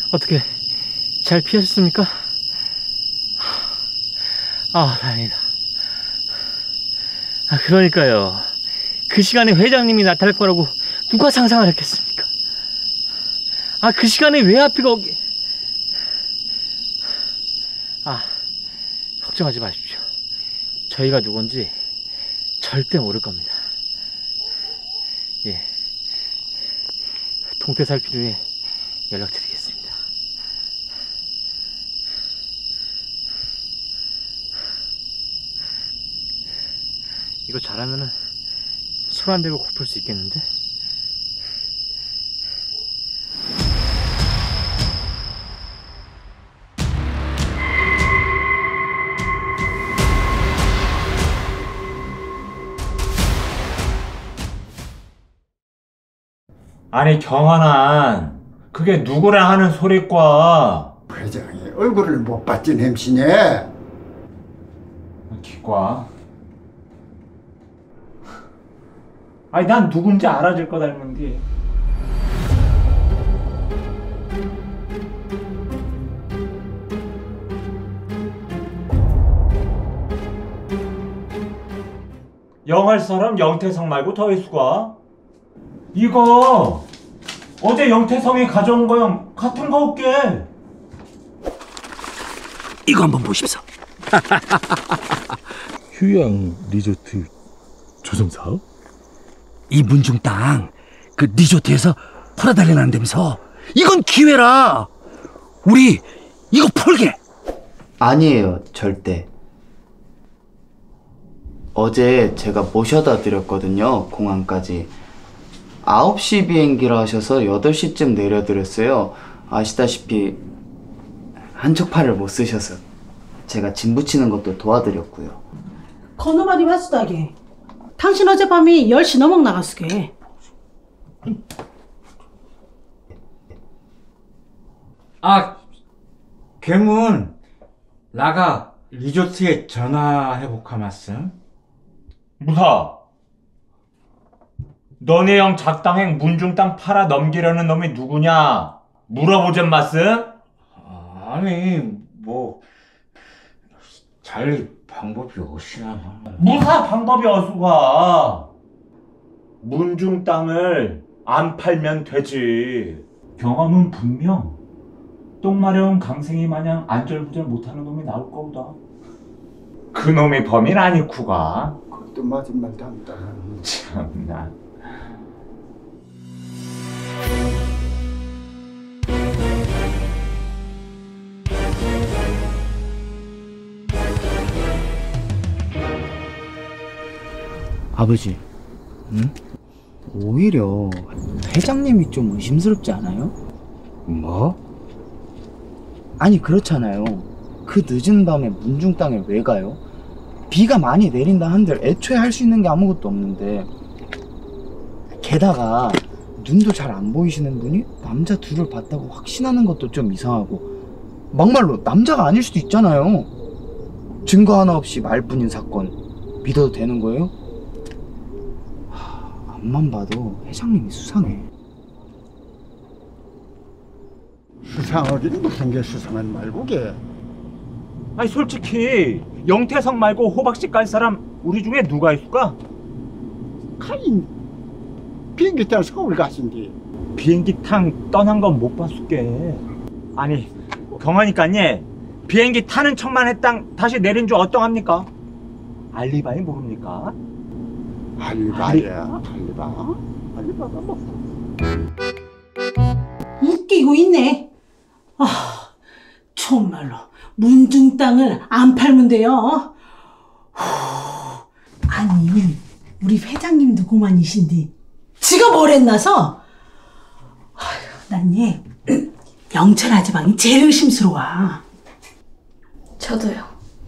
어떻게 잘 피하셨습니까? 아, 다행이다. 아, 그러니까요. 그 시간에 회장님이 나타날 거라고 누가 상상을 했겠습니까? 아, 그 시간에 왜 하필 거기... 아, 걱정하지 마십시오. 저희가 누군지 절대 모를 겁니다. 예, 동태살 필요해 연락드리겠습니다. 이거 잘하면은 손 안 대고 곱을 수 있겠는데? 아니 경환아, 그게 누구랑 하는 소리과? 회장이 얼굴을 못 봤지 햄씨네. 기과. 아니 난 누군지 알아줄 거 닮은 게. 영할 사람 영태성 말고 더 있수가? 이거 어제 영태성이 가져온 거랑 같은 거 없게. 이거 한번 보십사. 휴양 리조트 조성 사업? 이 문중 땅 그 리조트에서 팔아달래 난다면서. 이건 기회라. 우리 이거 폴게. 아니에요, 절대. 어제 제가 모셔다 드렸거든요, 공항까지. 9시 비행기라 하셔서 8시쯤 내려드렸어요. 아시다시피 한쪽 팔을 못 쓰셔서 제가 짐 붙이는 것도 도와드렸고요. 건우 말이 맞수다게. 당신 어젯밤이 10시 넘어 나갔으게. 아, 괴문 나가 리조트에 전화해볼까 말씀. 무사, 너네 형 작당행 문중 땅 팔아 넘기려는 놈이 누구냐 물어보잔 말씀. 아니 뭐 잘 방법이 없으나. 무사 방법이 어수가. 문중 땅을 안 팔면 되지. 경험은 분명 똥 마려운 강생이 마냥 안절부절 못하는 놈이 나올 거보다. 그 놈이 범인 아니쿠가. 그것도 맞은 말도 한다. 참나. 아버지, 응? 오히려 회장님이 좀 의심스럽지 않아요? 뭐? 아니 그렇잖아요. 그 늦은 밤에 문중 땅에 왜 가요? 비가 많이 내린다 한들 애초에 할 수 있는 게 아무것도 없는데. 게다가 눈도 잘 안 보이시는 분이 남자 둘을 봤다고 확신하는 것도 좀 이상하고, 막말로 남자가 아닐 수도 있잖아요. 증거 하나 없이 말뿐인 사건 믿어도 되는 거예요? 앞만 봐도 회장님이 수상해. 수상하긴 무슨 게 수상한 말고게. 아니 솔직히 영태성 말고 호박씨 깔 사람 우리 중에 누가 있을까? 카인 비행기 타고 서울 갔은디. 비행기 탕 떠난 건 못 봤을게. 아니 경하니까니 비행기 타는 척만 했당 다시 내린 줄 어떠합니까? 알리바이 모릅니까? 알리바야? 알리바가 뭐. 웃기고 있네. 아, 정말로 문중 땅을 안 팔면 돼요. 아니, 우리 회장님도 고만이신데 지가 뭘 했나서? 난 얘 영철 아지방이 제일 의심스러워. 저도요.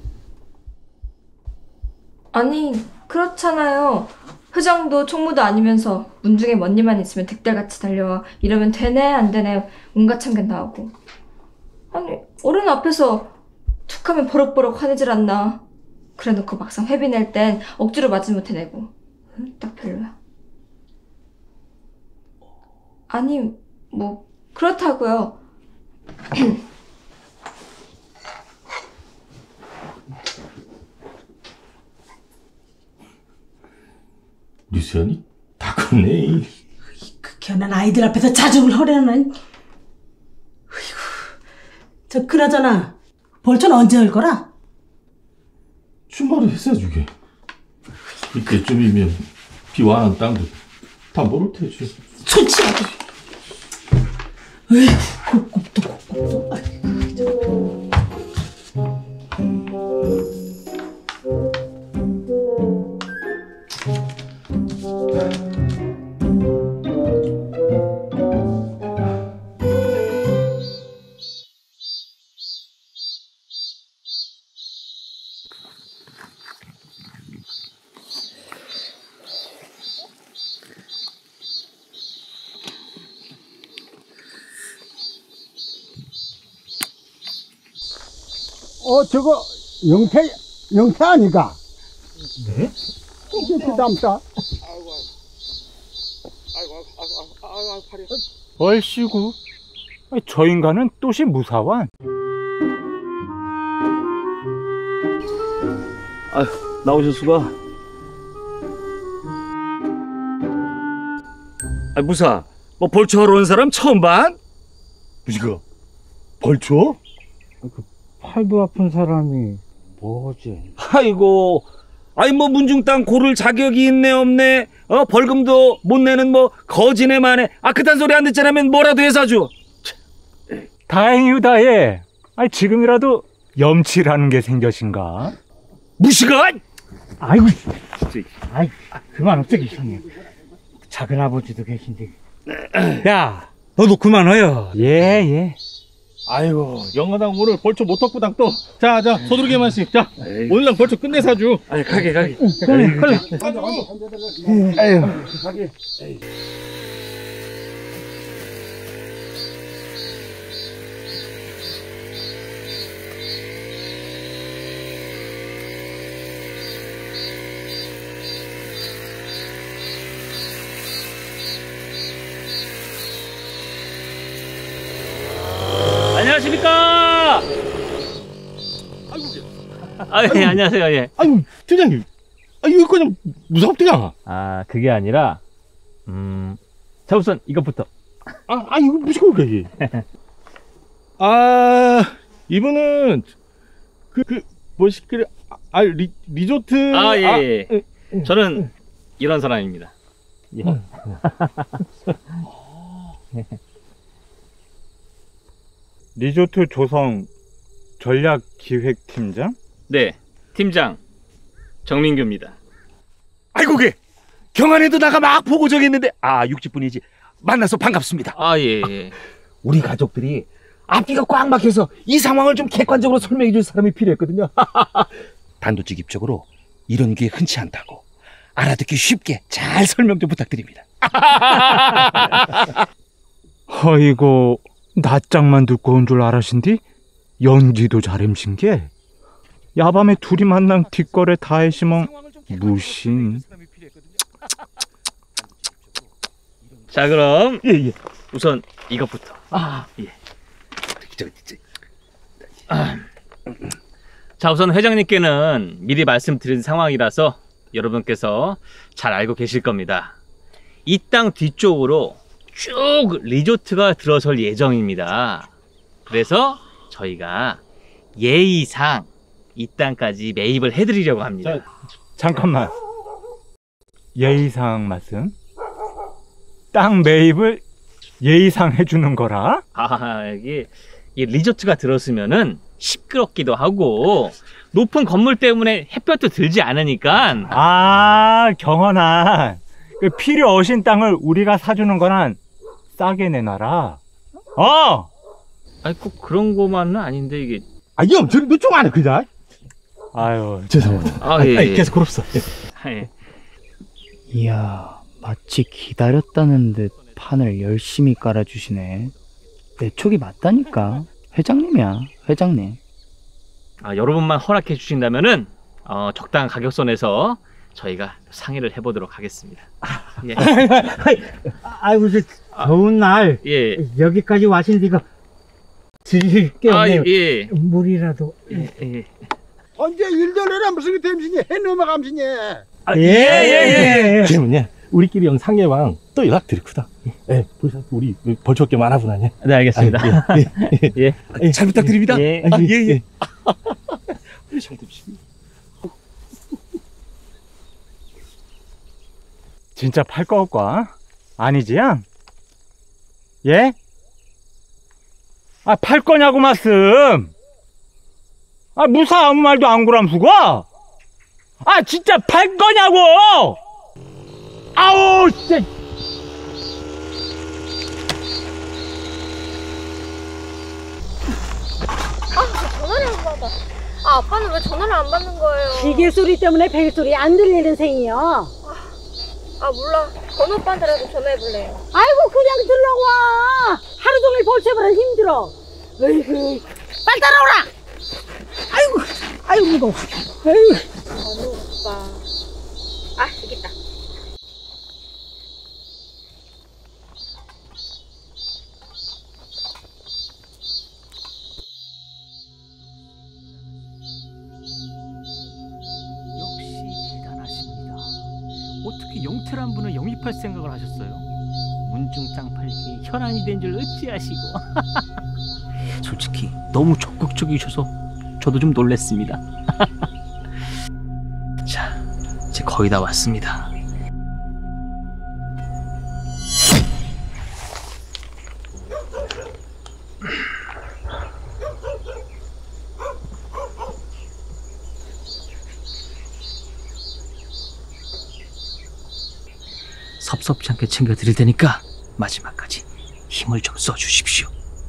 아니 그렇잖아요. 회장도 총무도 아니면서 문중에 뭔 일만 있으면 득달같이 달려와. 이러면 되네 안 되네 온갖 참견 나오고. 아니 어른 앞에서 툭하면 버럭버럭 화내질 않나. 그래놓고 막상 회비 낼 땐 억지로 마지 못해 내고. 딱 별로야. 아니 뭐 그렇다고요. 류수연이 다 컸네. 그 견한 아이들 앞에서 자죽을 허려는. 저 그나저나 벌초는 언제 할 거라? 주말에 회사 주게. 이때쯤이면 비와 안 한 땅도 다 모를 테지. 솔직하게. 에이, 곱도. 저거 영태 아니까? 네? 이게 담다. 얼씨구, 저 인간은 또시 무사완. 아휴, 나오셨수가. 아, 무사, 뭐 벌초하러 온 사람 처음 봐? 무지가 벌초? 팔도 아픈 사람이 뭐지? 아이고, 아이 뭐 문중 땅 고를 자격이 있네 없네? 벌금도 못 내는 뭐 거지네 마네. 그딴 소리 안 듣자라면 뭐라도 해서 줘. 다행이다 예. 지금이라도 염치라는 게 생겨신가? 무시가? 아이고, 그만 없애기 형님. 작은 아버지도 계신데. 야, 너도 그만해요. 예. 아이고, 영화당 오늘 벌초 못 탔고 당 또. 자, 소두르기만씩. 자, 오늘랑 벌초 끝내 사주. 아니, 가게. 그래. 에휴. 안녕하십니까? 예, 안녕하세요, 예. 아이고, 팀장님. 이거 그냥 무섭대가. 그게 아니라, 자, 우선 이것부터. 이거 무시고 그게. 이분은 뭐시 그래? 리조트. 예. 저는 이런 사람입니다. 예. 리조트 조성 전략기획팀장? 네, 팀장 정민규입니다. 아이고, 그게 경안에도 나가 막 보고 정했는데 60분이지. 만나서 반갑습니다. 예. 우리 가족들이 앞뒤가 꽉 막혀서 이 상황을 좀 객관적으로 설명해 줄 사람이 필요했거든요. 단도직입적으로 이런 게 흔치 않다고 알아듣기 쉽게 잘 설명 좀 부탁드립니다. 아이고, 낯짝만 듣고 온 줄 알았신디? 연기도 잘햄신 게 야밤에 둘이 만난 뒷거래 다 해시멍 무신. 자, 그럼 우선 이것부터. 자, 우선 회장님께는 미리 말씀드린 상황이라서 여러분께서 잘 알고 계실 겁니다. 이 땅 뒤쪽으로 쭉 리조트가 들어설 예정입니다. 그래서 저희가 예의상 이 땅까지 매입을 해드리려고 합니다. 잠깐만. 예의상 말씀? 땅 매입을 예의상 해주는 거라? 이게 이 리조트가 들었으면은 시끄럽기도 하고 높은 건물 때문에 햇볕도 들지 않으니까. 경헌아, 그 필요 없인 땅을 우리가 사주는 거는 싸게 내놔라. 꼭 그런 거만은 아닌데 이게. 형, 저리 너좀 안해 그자. 아유, 죄송합니다. 예. 계속 그럽사. 예. 이야, 마치 기다렸다는 듯 판을 열심히 깔아주시네. 내 촉이 맞다니까. 회장님이야, 회장님. 여러분만 허락해 주신다면은 적당한 가격선에서 저희가 상의를 해보도록 하겠습니다. 예. 아이고, 더운 날 예. 여기까지 와신 이거 드릴게요. 형님. 예. 물이라도. 예. 언제 일들어라 무슨 그 댐신이 해 넘어감신이. 예. 그러면요 우리끼리 영 상해왕 또 연락 드리구다. 예, 벌써 우리 벌초 게 많아보나냐. 네, 알겠습니다. 예. 잘 부탁드립니다. 예. 예. 잘 됩시다. 진짜 팔 거 없까? 아니지, 양? 예? 아, 팔 거냐고, 말씀! 아, 무사 아무 말도 안 구람수가? 아, 진짜 팔 거냐고! 아우, 진짜! 전화를 안 받아. 아빠는 왜 전화를 안 받는 거예요? 기계 소리 때문에 벨 소리 안 들리는 셈이요. 몰라. 건우 오빠한테라도 전화해볼래요. 아이고 그냥 들러와. 하루 종일 벌채보라 힘들어. 에이구 빨리 따라오라. 아이고 무거워. 에이구. 건우 오빠. 여기 있다. 역시 대단하십니다. 어떻게 영태란 분을 영입할 생각을 하셨어요? 문중장 팔기 혈안이 된 줄 어찌하시고. 솔직히 너무 적극적이셔서 저도 좀 놀랬습니다. 자, 이제 거의 다 왔습니다. 섭섭지 않게 챙겨드릴 테니까 마지막까지 힘을 좀 써주십시오.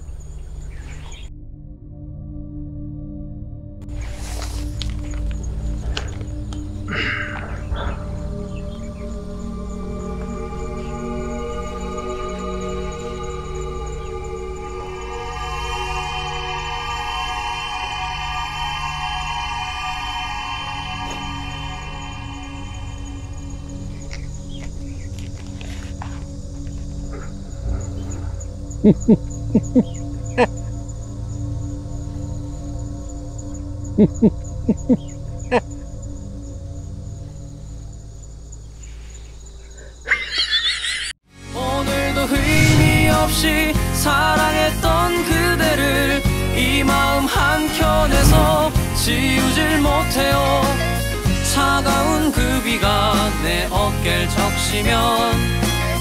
오늘도 의미 없이 사랑했던 그대를 이 마음 한켠에서 지우질 못해요. 차가운 그 비가 내 어깨를 적시면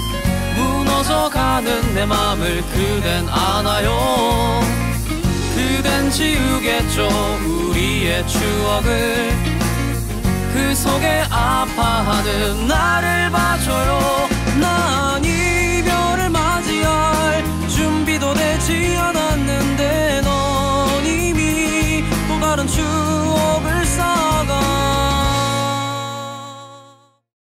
무너져가는 내 맘을 그댄 안아요. 그댄 지우겠죠 우리의 추억을. 그 속에 아파하는 나를 봐줘.